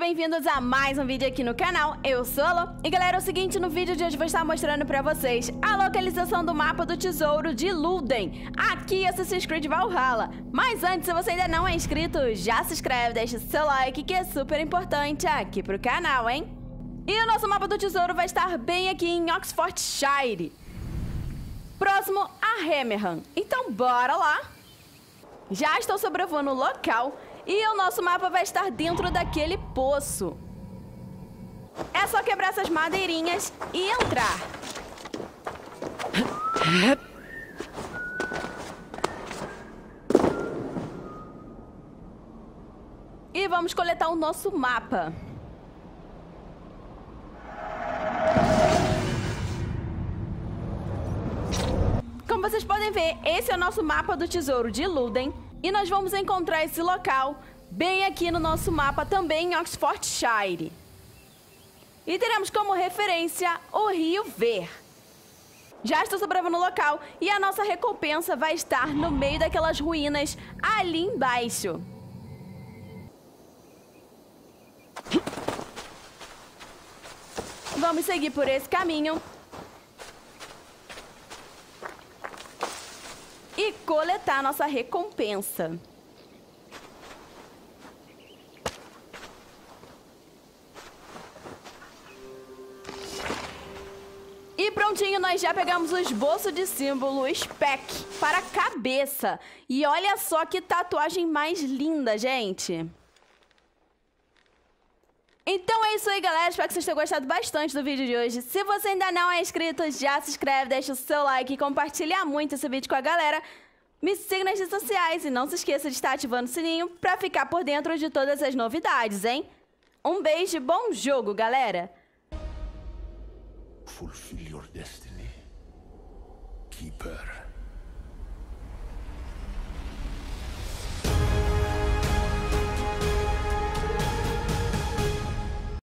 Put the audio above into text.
bem-vindos a mais um vídeo aqui no canal. Eu sou a Lô. E galera, é o seguinte, no vídeo de hoje eu vou estar mostrando pra vocês a localização do mapa do tesouro de Lúden, aqui em Assassin's Creed Valhalla. Mas antes, se você ainda não é inscrito, já se inscreve, deixa seu like, que é super importante aqui pro canal, hein? E o nosso mapa do tesouro vai estar bem aqui em Oxfordshire, próximo a Hammerham. Então bora lá! Já estou sobrevoando o local e o nosso mapa vai estar dentro daquele poço. É só quebrar essas madeirinhas e entrar. E vamos coletar o nosso mapa. Como vocês podem ver, esse é o nosso mapa do tesouro de Lúden. E nós vamos encontrar esse local bem aqui no nosso mapa, também em Oxfordshire. E teremos como referência o Rio Ver. Já estou sobrevoando no local e a nossa recompensa vai estar no meio daquelas ruínas ali embaixo. Vamos seguir por esse caminho e coletar nossa recompensa. E prontinho, nós já pegamos o esboço de símbolo SPEC para a cabeça. E olha só que tatuagem mais linda, gente. Então é isso aí, galera. Espero que vocês tenham gostado bastante do vídeo de hoje. Se você ainda não é inscrito, já se inscreve, deixa o seu like e compartilha muito esse vídeo com a galera. Me siga nas redes sociais e não se esqueça de estar ativando o sininho para ficar por dentro de todas as novidades, hein? Um beijo e bom jogo, galera! Fulfill your destiny, Keeper.